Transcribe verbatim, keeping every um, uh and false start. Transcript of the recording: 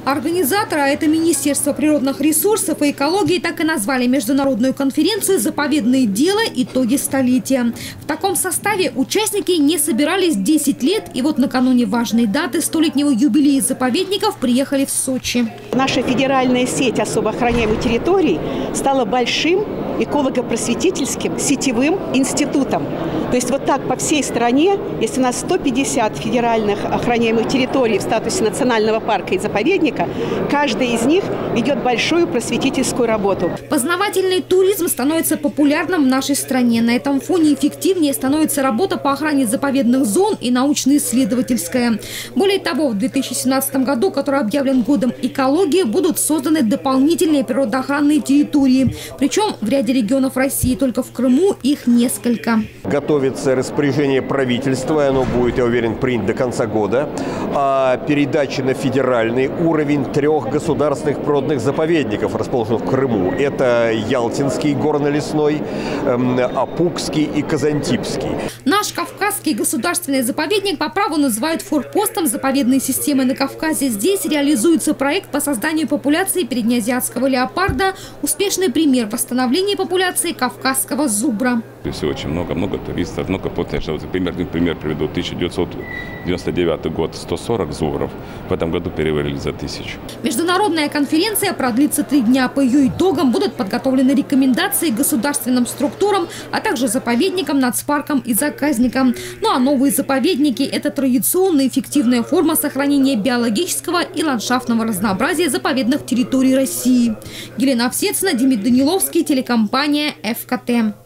Организаторы, а это Министерство природных ресурсов и экологии, так и назвали международную конференцию «Заповедные дела. Итоги столетия». В таком составе участники не собирались десять лет, и вот накануне важной даты столетнего юбилея заповедников приехали в Сочи. Наша федеральная сеть особо охраняемых территорий стала большим эколого-просветительским сетевым институтом. То есть вот так по всей стране, если у нас сто пятьдесят федеральных охраняемых территорий в статусе национального парка и заповедника, каждая из них ведет большую просветительскую работу. Познавательный туризм становится популярным в нашей стране. На этом фоне эффективнее становится работа по охране заповедных зон и научно-исследовательская. Более того, в две тысячи семнадцатом году, который объявлен годом экологии, будут созданы дополнительные природоохранные территории. Причем в ряде регионов России, только в Крыму их несколько. Готовится распоряжение правительства, оно будет, я уверен, принято до конца года, о передаче на федеральный уровень трех государственных природных заповедников, расположенных в Крыму. Это Ялтинский горно-лесной, Апукский и Казантипский. Наш Кавказский государственный заповедник по праву называют форпостом заповедной системы на Кавказе. Здесь реализуется проект по созданию популяции переднеазиатского леопарда. Успешный пример восстановления популяции кавказского зубра. Здесь очень много-много туристов, много потенциалов. Примерный пример приведу. тысяча девятьсот девяносто девятый год сто сорок зубров. В этом году перевалили за тысячу. Международная конференция продлится три дня. По ее итогам будут подготовлены рекомендации государственным структурам, а также заповедникам, нацпаркам и заказникам. Ну а новые заповедники – это традиционная эффективная форма сохранения биологического и ландшафтного разнообразия заповедных территорий России. Елена Овсецина, Демид Даниловский, телекомпания эф ка тэ.